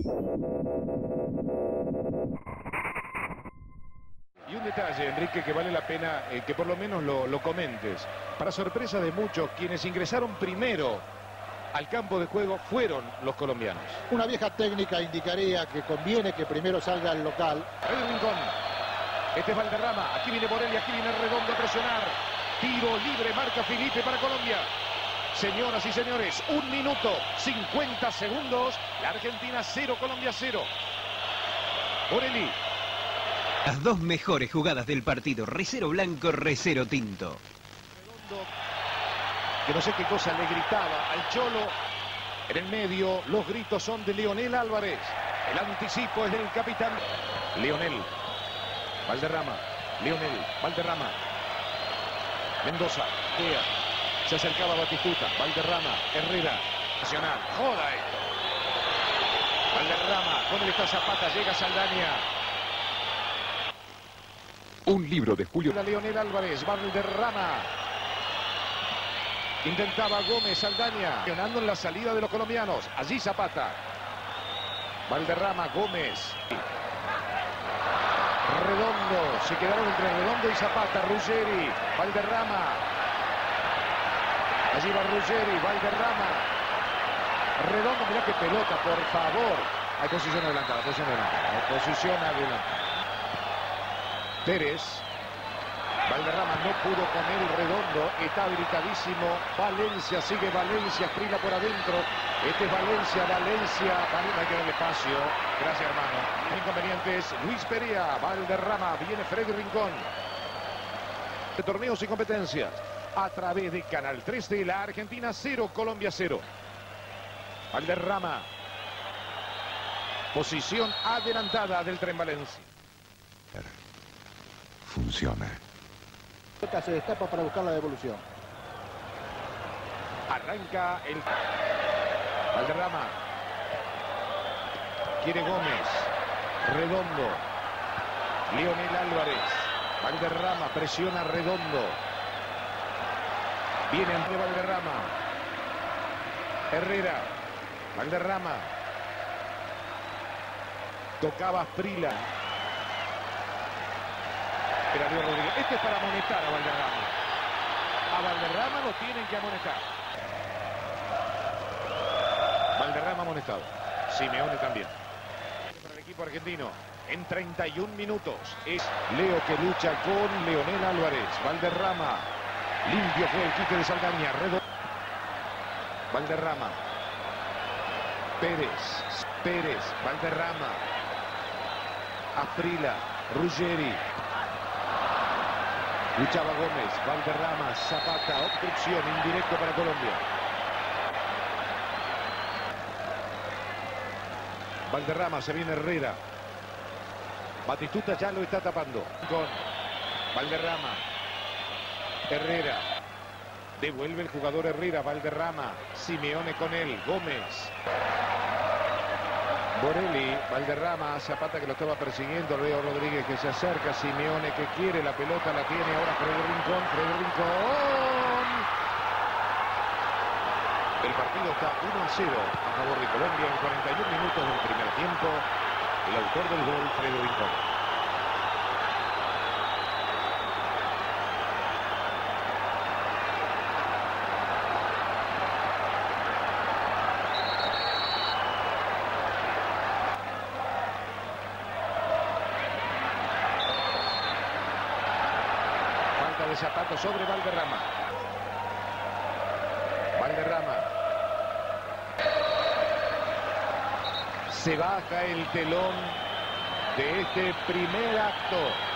Y un detalle, Enrique, que vale la pena que por lo menos lo comentes. Para sorpresa de muchos, quienes ingresaron primero al campo de juego fueron los colombianos. Una vieja técnica indicaría que conviene que primero salga el local. El Rincón. Este es Valderrama. Aquí viene Borelli, aquí viene Redondo a presionar. Tiro libre, marca Filipe para Colombia. Señoras y señores, 1 minuto 50 segundos. La Argentina 0, Colombia 0. Borelli. Las dos mejores jugadas del partido. Recero blanco, recero tinto. Redondo, que no sé qué cosa le gritaba al Cholo. En el medio, los gritos son de Leonel Álvarez. El anticipo es del capitán. Leonel. Valderrama. Leonel. Valderrama. Mendoza. Se acercaba Batistuta. Valderrama. Herrera. Nacional. Joda esto. Valderrama. Con él está Zapata. Llega Saldaña. Un libro de Julio. Leonel Álvarez. Valderrama. Intentaba Gómez, Saldaña. Presionando en la salida de los colombianos. Allí Zapata. Valderrama, Gómez. Redondo. Se quedaron entre Redondo y Zapata. Ruggeri. Valderrama. Allí va Ruggeri. Valderrama. Redondo. Mirá qué pelota, por favor. Hay posición adelantada. Posición adelantada. Posición adelantada. Pérez. Valderrama no pudo con él. Redondo está habilitadísimo. Valencia, sigue Valencia, Asprilla por adentro. Este es Valencia. Hay que darle espacio. Gracias, hermano. Inconvenientes. Luis Perea. Valderrama. Viene Freddy Rincón. De torneos y competencias. A través de Canal 3 de la Argentina 0, Colombia 0. Valderrama. Posición adelantada del Tren Valencia. Funciona. Se destapa para buscar la devolución. Arranca el... Valderrama. Quiere Gómez. Redondo. Leonel Álvarez. Valderrama presiona Redondo. Viene ante Valderrama. Herrera. Valderrama. Tocaba Asprilla. Era Diego Rodríguez. Este es para amonestar a Valderrama. A Valderrama lo tienen que amonestar. Valderrama amonestado. Simeone también. Para el equipo argentino. En 31 minutos es Leo que lucha con Leonel Álvarez. Valderrama. Limpio fue el quite de Saldaña. Valderrama. Pérez. Valderrama. Asprilla. Ruggeri. Luchaba Gómez, Valderrama, Zapata, obstrucción, indirecto para Colombia. Valderrama, se viene Herrera. Batistuta ya lo está tapando. Con Valderrama. Herrera. Devuelve el jugador Herrera, Valderrama. Simeone con él, Gómez. Borelli, Valderrama, Zapata que lo estaba persiguiendo, Leo Rodríguez que se acerca, Simeone que quiere, la pelota la tiene ahora Freddy Rincón. El partido está 1-0 a favor de Colombia en 41 minutos del primer tiempo. El autor del gol, Freddy Rincón. De Zapata sobre Valderrama. Se baja el telón de este primer acto.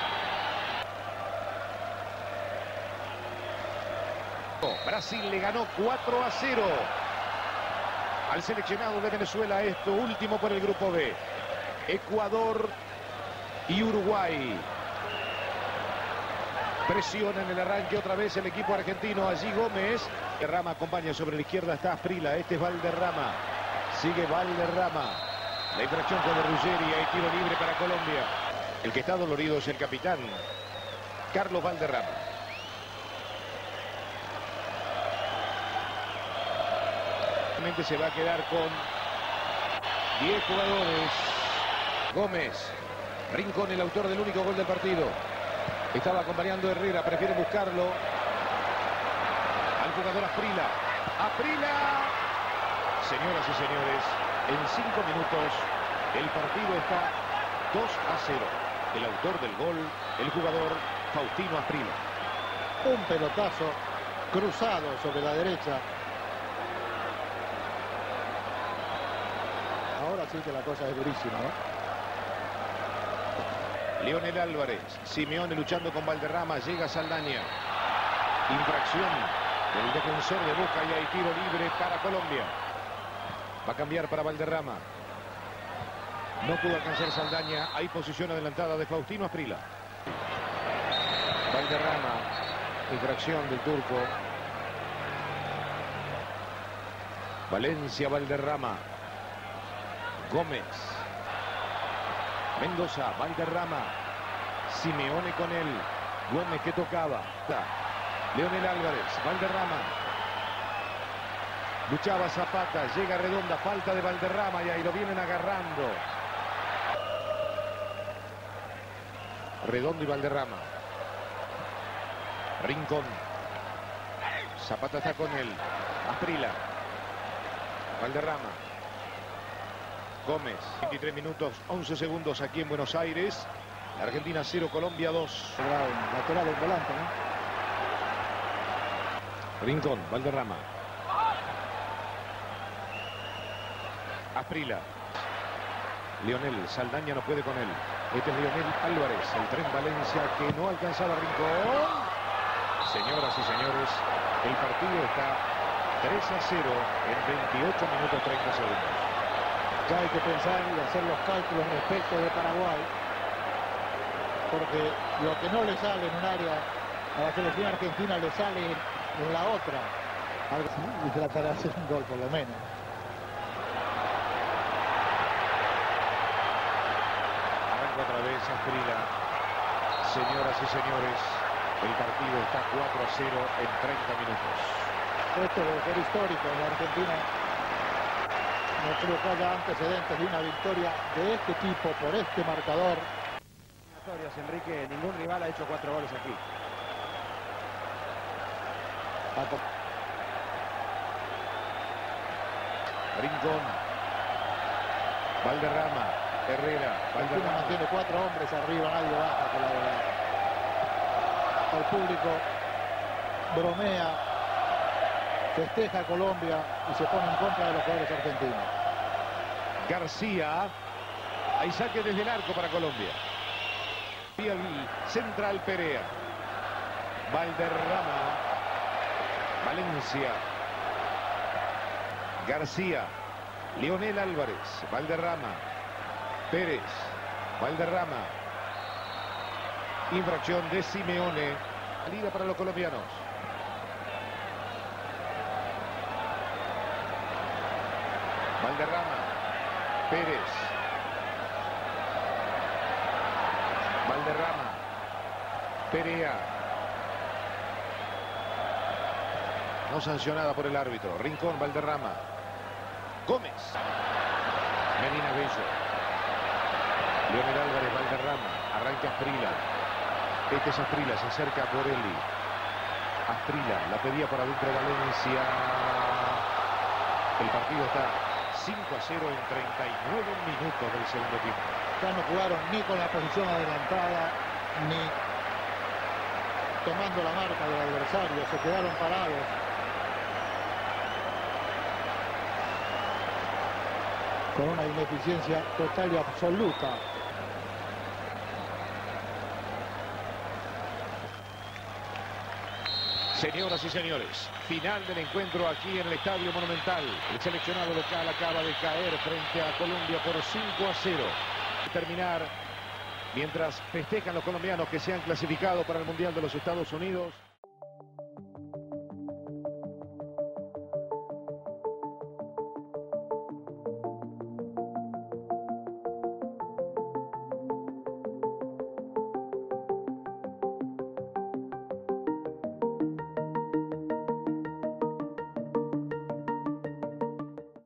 Brasil le ganó 4-0 al seleccionado de Venezuela, esto último por el grupo B. Ecuador y Uruguay. Presiona en el arranque otra vez el equipo argentino. Allí Gómez. Valderrama acompaña sobre la izquierda. Está Asprilla. Este es Valderrama. Sigue Valderrama. La infracción con Ruggeri. Hay tiro libre para Colombia. El que está dolorido es el capitán Carlos Valderrama. Se va a quedar con 10 jugadores. Gómez. Rincón, el autor del único gol del partido. Estaba acompañando a Herrera, prefiere buscarlo. Al jugador Asprila. ¡Asprila! Señoras y señores, en 5 minutos el partido está 2-0. El autor del gol, el jugador Faustino Asprila. Un pelotazo cruzado sobre la derecha. Ahora sí que la cosa es durísima, ¿no? Leonel Álvarez, Simeone luchando con Valderrama, llega Saldaña. Infracción del defensor de Boca y hay tiro libre para Colombia. Va a cambiar para Valderrama. No pudo alcanzar Saldaña, hay posición adelantada de Faustino Asprila. Valderrama, infracción del turco. Valencia, Valderrama. Gómez. Mendoza, Valderrama. Simeone con él. Gómez que tocaba. Leonel Álvarez, Valderrama. Luchaba Zapata, llega Redonda, falta de Valderrama y ahí lo vienen agarrando. Redondo y Valderrama. Rincón. Zapata está con él. Asprila. Valderrama. Gómez. 23 minutos, 11 segundos aquí en Buenos Aires. Argentina 0, Colombia 2. Lateral en volante, ¿no? Rincón, Valderrama. Asprila. Lionel, Saldaña no puede con él. Este es Leonel Álvarez, el tren Valencia que no alcanzaba Rincón. Señoras y señores, el partido está 3-0 en 28 minutos 30 segundos. Ya hay que pensar y hacer los cálculos respecto de Paraguay, porque lo que no le sale en un área a la selección argentina le sale en la otra. Y tratar de hacer un gol por lo menos. Arranca otra vez Asprila. Señoras y señores, el partido está 4-0 en 30 minutos. Esto debe ser histórico en la Argentina. No creo que haya antecedentes de una victoria de este tipo por este marcador. Enrique, ningún rival ha hecho 4 goles aquí. Rincón. Valderrama. Herrera. Argentina Valderrama. mantiene 4 hombres arriba, nadie baja con la verdad. El público bromea, festeja a Colombia y se pone en contra de los jugadores argentinos. García. Hay saque desde el arco para Colombia. Y el central Perea. Valderrama. Valencia. García. Leonel Álvarez. Valderrama. Pérez. Valderrama. Infracción de Simeone. Salida para los colombianos. Valderrama. Pérez. Valderrama. Perea. No sancionada por el árbitro. Rincón, Valderrama. Gómez. Medina Bello. Leonel Álvarez, Valderrama. Arranca Asprila. Este es Asprila, se acerca a Borelli. Asprila, la pedía por adentro Valencia. El partido está 5-0 en 39 minutos del segundo tiempo. Ya no jugaron ni con la posición adelantada, ni tomando la marca del adversario, se quedaron parados. Con una ineficiencia total y absoluta. Señoras y señores, final del encuentro aquí en el Estadio Monumental. El seleccionado local acaba de caer frente a Colombia por 5-0. Terminar mientras festejan los colombianos que se han clasificado para el Mundial de los Estados Unidos.